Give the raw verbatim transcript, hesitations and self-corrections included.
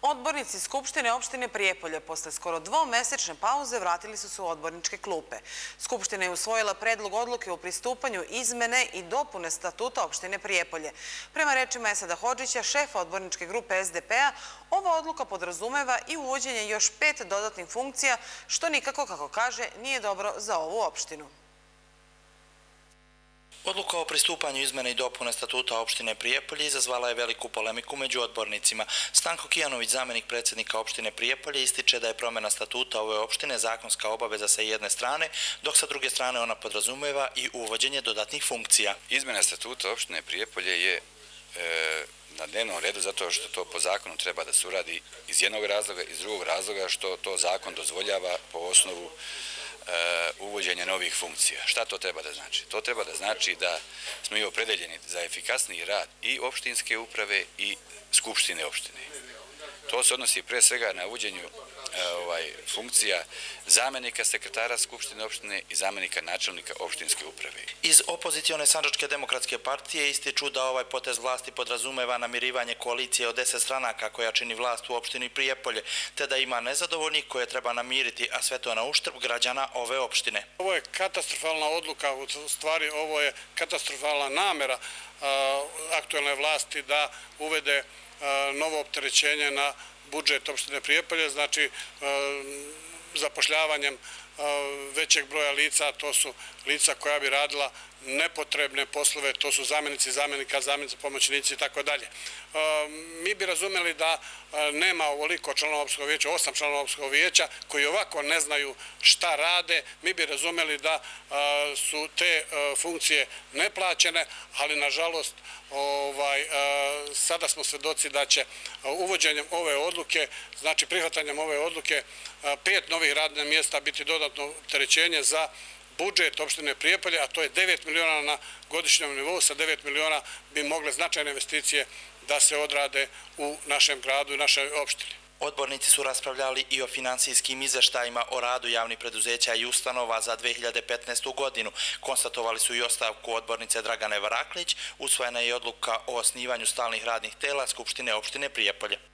Odbornici Skupštine opštine Prijepolje posle skoro dvomesečne pauze vratili su se u odborničke klupe. Skupština je usvojila predlog odluke o pristupanju izmene i dopune statuta opštine Prijepolje. Prema rečima Esada Hodžića, šefa odborničke grupe S D P-a, ova odluka podrazumeva i uvođenje još pet dodatnih funkcija, što nikako, kako kaže, nije dobro za ovu opštinu. Odluka o pristupanju izmene i dopune statuta opštine Prijepolje izazvala je veliku polemiku među odbornicima. Stanko Kijanović, zamenik predsjednika opštine Prijepolje, ističe da je promjena statuta ove opštine zakonska obaveza sa jedne strane, dok sa druge strane ona podrazumeva i uvođenje dodatnih funkcija. Izmena statuta opštine Prijepolje je e, na dnevnom redu zato što to po zakonu treba da se uradi iz jednog razloga, iz drugog razloga što to zakon dozvoljava po osnovu uvođenja novih funkcija. Šta to treba da znači? To treba da znači da smo i opredeljeni za efikasniji rad i opštinske uprave i skupštine opštine. To se odnosi pre svega na uvođenju ovaj, funkcija zamenika sekretara skupštine opštine i zamenika načelnika opštinske uprave. Iz opozicione Sandžačke demokratske partije ističu da ovaj potez vlasti podrazumeva namirivanje koalicije od deset stranaka koja čini vlast u opštini Prijepolje, te da ima nezadovoljnih koje treba namiriti, a sve to na uštrb građana ove opštine. Ovo je katastrofalna odluka, u stvari ovo je katastrofalna namera aktuelne vlasti da uvede novo opterećenje na budžet opštine Prijepolje, znači zapošljavanjem većeg broja lica, to su lica koja bi radila nepotrebne poslove, to su zamenici zamenika, zamenici pomoćnici i tako dalje. Mi bi razumeli da nema ovoliko članova opštinskog vijeća, osam članova opštinskog vijeća koji ovako ne znaju šta rade, mi bi razumeli da su te funkcije neplaćene, ali nažalost sada smo svedoci da će uvođenjem ove odluke, znači prihvatanjem ove odluke, pet novih radnih mjesta biti dodatno opterećenje za budžet opštine Prijepolje, a to je devet miliona na godišnjem nivou. Sa devet miliona bi mogle značajne investicije da se odrade u našem gradu i našoj opštini. Odbornici su raspravljali i o finansijskim izveštajima o radu javnih preduzeća i ustanova za dve hiljade petnaestu godinu. Konstatovali su i ostavku odbornice Dragane Varaklić, usvojena je odluka o osnivanju stalnih radnih tela Skupštine opštine Prijepolje.